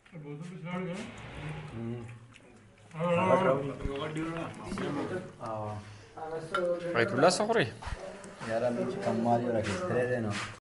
Ayatullah Sokri. Yara bichi kamali ora che 3 no.